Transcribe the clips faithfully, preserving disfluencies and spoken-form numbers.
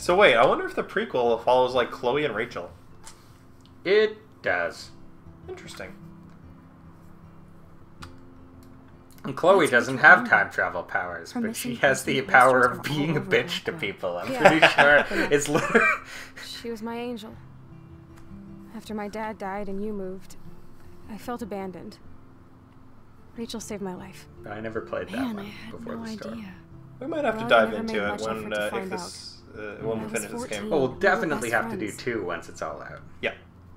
So wait, I wonder if the prequel follows like Chloe and Rachel. It does. Interesting. And Chloe What's doesn't Rachel have doing? time travel powers, Her but she missing has the person power posters of were all being a over bitch to Blackwood. people. I'm Yeah. pretty sure it's literally... She was my angel. After my dad died and you moved, I felt abandoned. Rachel saved my life. I never played that Man, one I had before no the story. idea. We might have Well, to I dive never into made it much when effort to uh, if find this uh, when I we was finish this fourteen. game. Well, we'll We were definitely best have to do friends. two once it's all out. Yeah.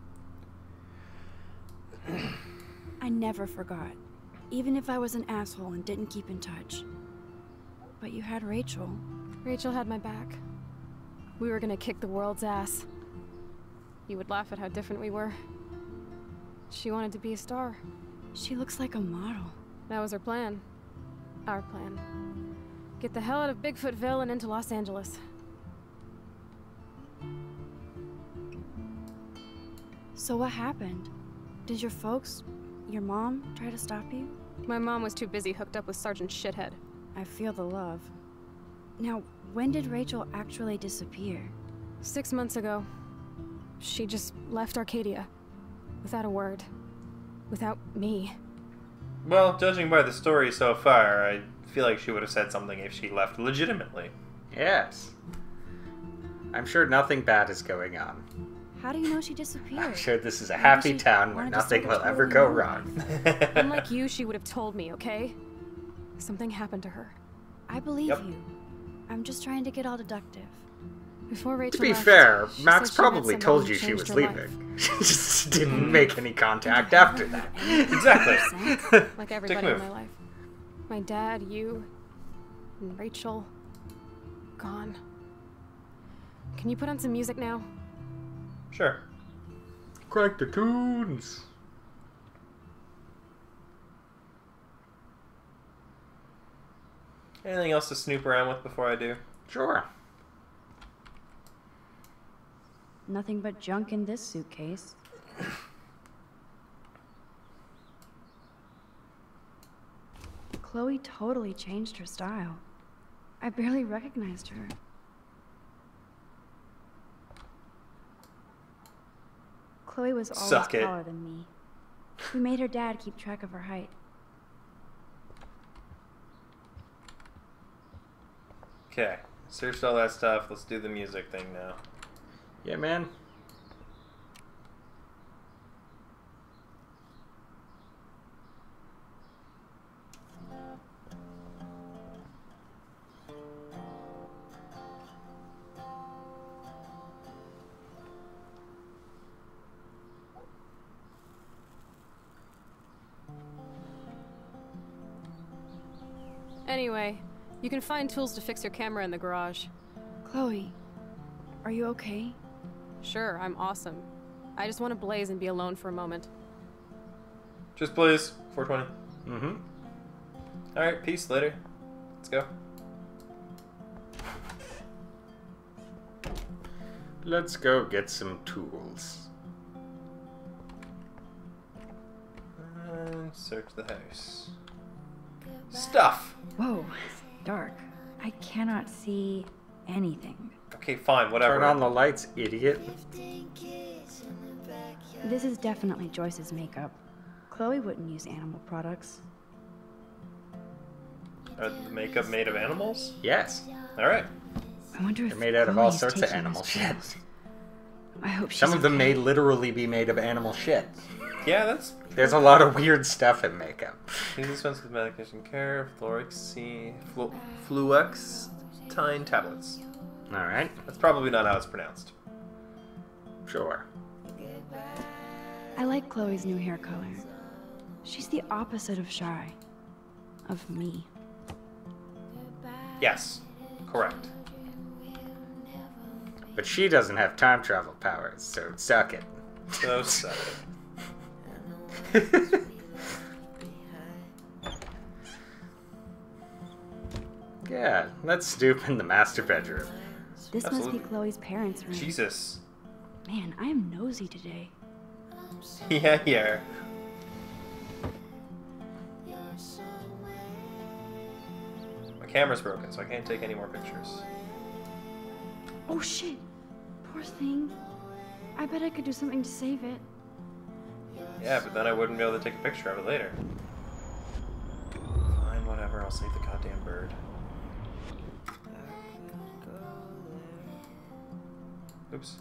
I never forgot. Even if I was an asshole and didn't keep in touch. But you had Rachel. Rachel had my back. We were gonna kick the world's ass. You would laugh at how different we were. She wanted to be a star. She looks like a model. That was her plan. Our plan. Get the hell out of Bigfootville and into Los Angeles. So what happened? Did your folks, your mom, try to stop you? My mom was too busy hooked up with Sergeant Shithead. I feel the love. Now, when did Rachel actually disappear? Six months ago. She just left Arcadia. Without a word. Without me. Well, judging by the story so far, I feel like she would have said something if she left legitimately. Yes. I'm sure nothing bad is going on. How do you know she disappeared? I'm sure this is a Maybe happy she town where wanted to nothing start will a ever totally go new wrong. life. Unlike you, she would have told me, okay? Something happened to her. I believe Yep. you. I'm just trying to get all deductive. Before Rachel To be left, fair, she Max said she met probably somebody told who you she changed was her leaving. She just didn't make any contact after that. Exactly. life. Like everybody in move. my life. My dad, you, and Rachel. Gone. Can you put on some music now? Sure. Crank the tunes. Anything else to snoop around with before I do? Sure. Nothing but junk in this suitcase. Chloe totally changed her style. I barely recognized her. Chloe was always Suck it. taller than me. We made her dad keep track of her height. Okay. Searched all that stuff. Let's do the music thing now. Yeah, man. Anyway, you can find tools to fix your camera in the garage. Chloe, are you okay? Sure, I'm awesome. I just want to blaze and be alone for a moment. Just please. four twenty. Mm-hmm. Alright, peace. Later. Let's go. Let's go get some tools. And search the house. Stuff! Whoa, dark. I cannot see anything. Okay, fine, whatever. Turn on the lights, idiot. This is definitely Joyce's makeup. Chloe wouldn't use animal products. Are the makeup made of animals? Yes. Alright. I wonder if They're made out of all Chloe's sorts of taking animal those shit. pills. I hope she's Some of them okay. may literally be made of animal shit. Yeah, that's... There's a lot of weird stuff in makeup. Use dispense with medication care, fluoxy... Flu... Fluoxetine tablets. Alright, That's probably not how it's pronounced. sure. I like Chloe's new hair color. She's the opposite of shy. Of me. Yes. Correct. But she doesn't have time travel powers, so suck it. So suck Yeah, let's stoop in the master bedroom. This must Absolutely. be Chloe's parents' room. Jesus. Man, I am nosy today. Yeah, yeah. My camera's broken, so I can't take any more pictures. Oh shit! Poor thing. I bet I could do something to save it. Yeah, but then I wouldn't be able to take a picture of it later. Fine, whatever. I'll save the goddamn bird. Oops.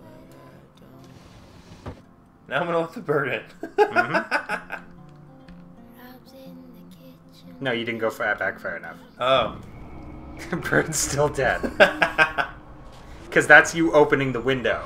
Now I'm gonna let the bird in. Mm-hmm. No, you didn't go far back far enough. Oh. The bird's still dead. Because that's you opening the window.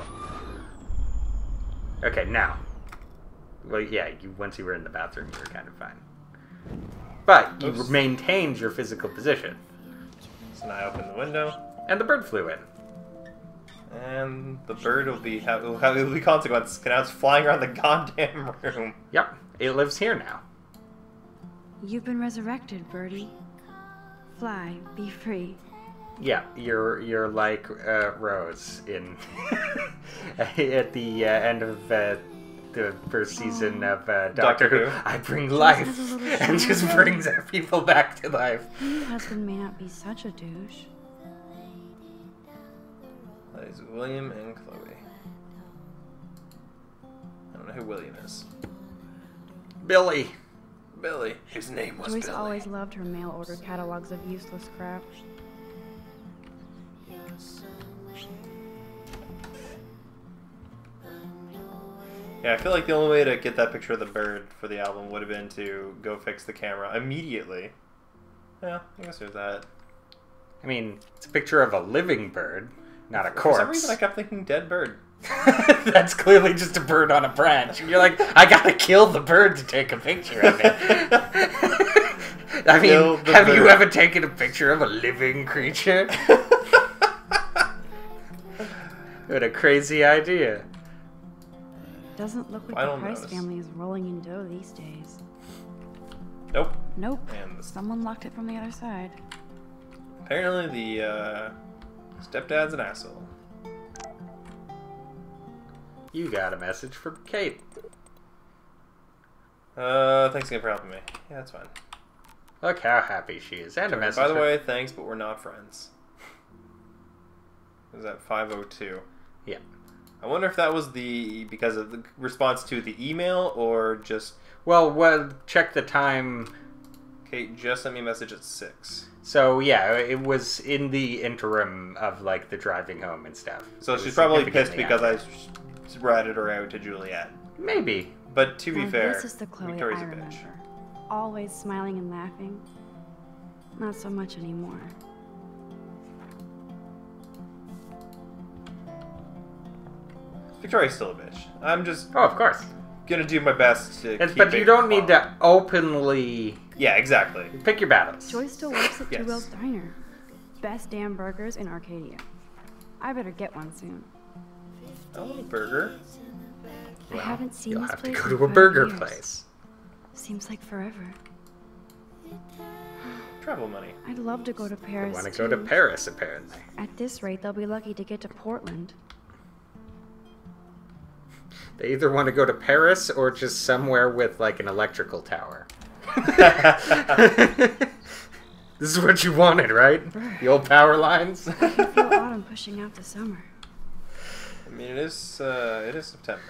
Okay, now. Well, yeah, you once you were in the bathroom, you were kind of fine. But you Oops. maintained your physical position. So now I open the window, And the bird flew in. and the bird will be have will have will be consequences. 'Cause now it's flying around the goddamn room. Yep, it lives here now. You've been resurrected, Birdie. Fly, be free. Yeah, you're you're like uh, Rose in at the uh, end of uh, the first season of uh, Doctor, Doctor Who. Who. I bring life, has a little and just shadow. brings our people back to life. Your husband may not be such a douche. That is William and Chloe. I don't know who William is. Billy. Billy. His name was Joyce Billy. always loved her mail-order catalogs of useless crap. Yeah, I feel like the only way to get that picture of the bird for the album would have been to go fix the camera immediately. Yeah, I guess there's that. I mean, it's a picture of a living bird, not a For corpse. some reason, I kept thinking dead bird. That's clearly just a bird on a branch. And you're like, I gotta kill the bird to take a picture of it. I Kill mean, the have you bird. ever taken a picture of a living creature? What a crazy idea. Doesn't look like I the don't Price notice. family is rolling in dough these days. Nope. Nope. And the, Someone locked it from the other side. apparently the uh, stepdad's an asshole. You got a message from Kate. Uh, thanks again for helping me. Yeah, that's fine. Look how happy she is. And a message By the from- way, thanks, but we're not friends. It was at five oh two. Yeah. I wonder if that was the because of the response to the email or just Well, well, check the time. Kate just sent me a message at six. So, yeah, it was in the interim of, like, the driving home and stuff. So It was she's probably pissed significantly because after. I ratted her out to Juliet. Maybe. But to be Now, fair, this is the Chloe Victoria's I a remember. bitch. Always smiling and laughing. Not so much anymore. Victoria's still a bitch. I'm just Oh, of course. gonna do my best to It's, keep but it you don't need calm. to openly Yeah, exactly. pick your battles. Joyce still works at Yes. Two Wheels Diner. Best damn burgers in Arcadia. I better get one soon. I want a burger. I haven't seen You'll this have to place go in to a five burger years. place. Seems like forever. Travel money. I'd love to go to I Paris want to go to too. Paris, apparently. At this rate, they'll be lucky to get to Portland. They either want to go to Paris or just somewhere with, like, an electrical tower. This is what you wanted, right? The old power lines? I can feel autumn pushing out the summer. I mean, it is uh, it is September.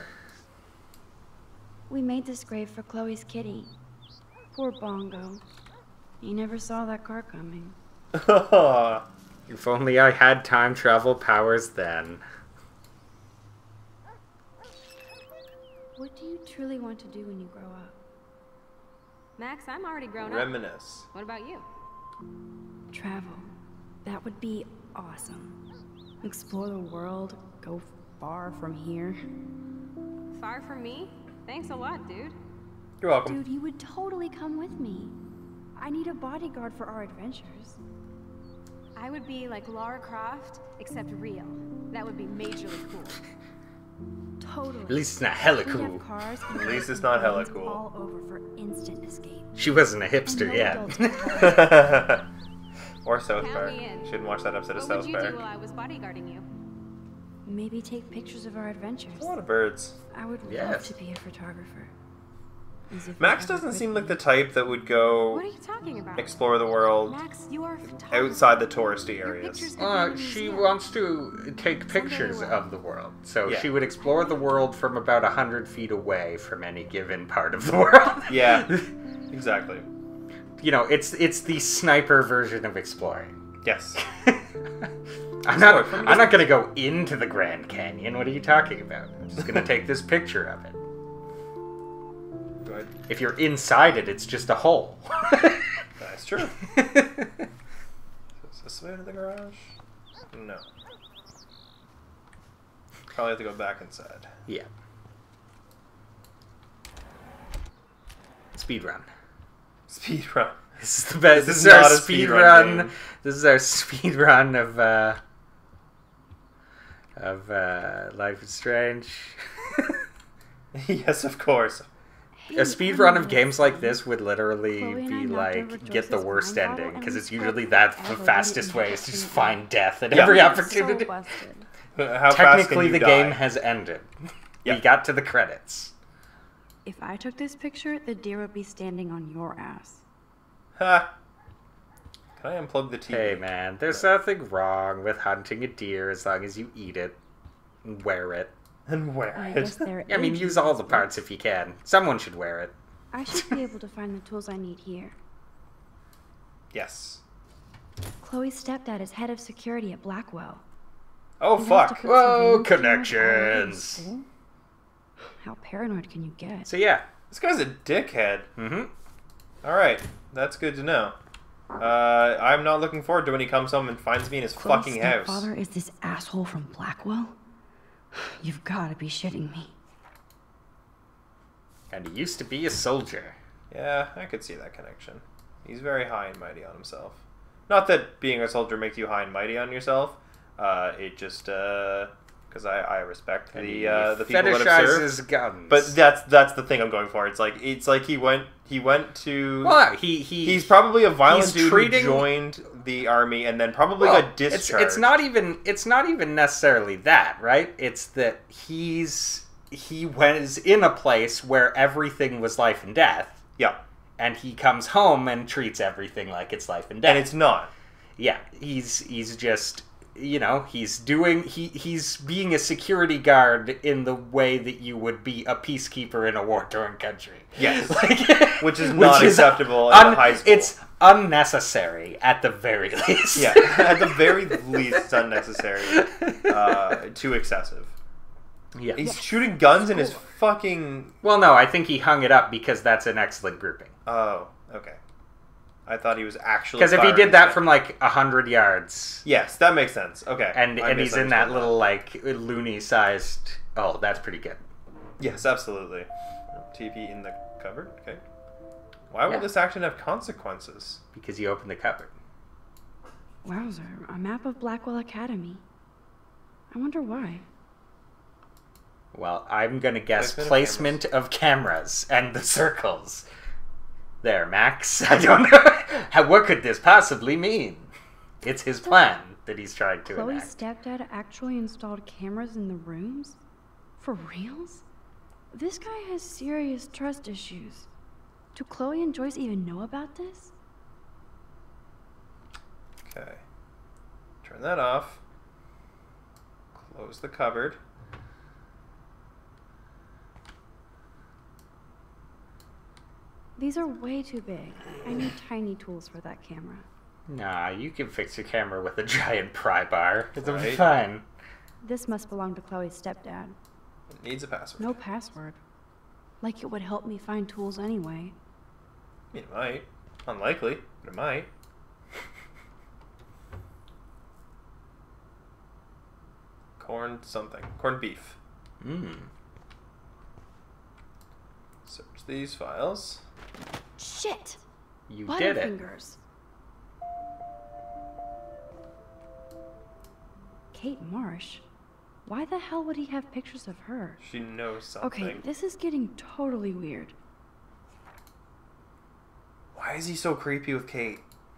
We made this grave for Chloe's kitty. Poor Bongo. He never saw that car coming. If only I had time travel powers then. What do you truly want to do when you grow up? Max, I'm already grown up. Reminisce. What about you? Travel. That would be awesome. Explore the world, go far from here. Far from me? Thanks a lot, dude. You're welcome. Dude, you would totally come with me. I need a bodyguard for our adventures. I would be like Lara Croft, except real. That would be majorly cool. Totally. At least it's not hella We'd have cool. cars and At least it's not hella lanes cool. all over for instant escape. She wasn't a And hipster no yet. adults would harass Or South Count Park. me in. Shouldn't watch that episode of What South would you Park. do while I was bodyguarding you? Maybe take pictures of our adventures. A lot of birds. I would Yes. love to be a photographer. As if it Max ever doesn't could seem like be. the type that would go What are you talking about? explore the world Max, you are a photographer. outside the touristy Your areas. pictures could Uh, be in a she museum. wants to take Someday pictures will. of the world, so Yeah. she would explore the world from about a hundred feet away from any given part of the world. Yeah, exactly. You know, it's it's the sniper version of exploring. Yes. I'm not. Explore from I'm not gonna go into the Grand Canyon. What are you talking about? I'm just gonna take this picture of it. Go ahead. If you're inside it, it's just a hole. That's true. Is this way to the garage? No. Probably have to go back inside. Yeah. Speed run. Speed run. This is the best. This This, is is our not a speed speedrun run. game. This is our speed run of uh, of uh, Life is Strange. Yes, of course. A speed run of games like this would literally Chloe and I be knocked like over get the Joyce's worst wine bottle ending and because we it's spoke usually that's the forever. We fastest didn't way have is to to just do find death at Yeah. every So opportunity. busted. How fast Technically, can you the die? game has ended. Yeah. We got to the credits. If I took this picture, the deer would be standing on your ass. Ha! Can I unplug the T V? Hey man, there's nothing wrong with hunting a deer as long as you eat it and wear it. And where I it? guess they're I mean, use all the parts if you can. Someone should wear it. I should be able to find the tools I need here. Yes. Chloe's stepdad is head of security at Blackwell. Oh, He has to fuck. put Whoa, surveillance cameras all over the connections. school? How paranoid can you get? So yeah. This guy's a dickhead. Mm-hmm. Alright, that's good to know. Uh, I'm not looking forward to when he comes home and finds me in his Chloe's fucking house. stepfather is this asshole from Blackwell? You've got to be shitting me. And he used to be a soldier. Yeah, I could see that connection. He's very high and mighty on himself. Not that being a soldier makes you high and mighty on yourself. Uh, it just, uh... Because I, I respect And the he uh, the people that have served. fetishizes guns. But that's that's the thing I'm going for. It's like it's like he went he went to. well, he he He's probably a violent he's dude treating- who joined the army and then probably well, got it's, discharged. it's not even it's not even necessarily that, right? It's that he's he was in a place where everything was life and death, Yeah, and he comes home and treats everything like it's life and death. and it's not. Yeah, he's he's just you know he's doing he he's being a security guard in the way that you would be a peacekeeper in a war-torn country. Yes. Like, Which is not acceptable in un- high school. It's unnecessary at the very least. Yeah, at the very least unnecessary. Uh, too excessive. yeah. He's shooting guns in his fucking. Well, no, I think he hung it up because that's an excellent grouping. Oh, okay. I thought he was actually. Because if he firing did his that gun. from like a hundred yards, Yes, that makes sense. Okay. and I and he's in that misunderstood little like loony-sized. Oh, that's pretty good. Yes, absolutely. T V in the cupboard. Okay. Why would Yeah. this action have consequences? Because you open the cupboard. Wowzer, a map of Blackwell Academy. I wonder why. Well, I'm gonna guess Placement of placement of cameras and the circles. There, Max. I don't know. How, what could this possibly mean? It's his plan that he's trying to Chloe's enact. stepdad actually installed cameras in the rooms? For reals? This guy has serious trust issues. Do Chloe and Joyce even know about this? Okay. Turn that off. Close the cupboard. These are way too big. I need tiny tools for that camera. Nah, you can fix your camera with a giant pry bar. It's Right. fine. This must belong to Chloe's stepdad. It needs a password. No password. Like it would help me find tools anyway. I mean, it might. Unlikely, but it might. Corn something. Corned beef. Mm. Search these files. Shit! You did it. Butterfingers. Kate Marsh? Why the hell would he have pictures of her? She knows something. Okay, this is getting totally weird. Why is he so creepy with Kate?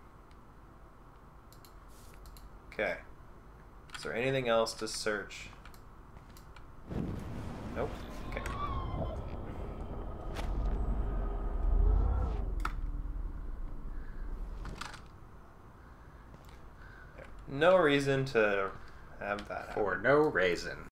Okay. Is there anything else to search? Nope. Okay. no reason to have that happen. For no reason.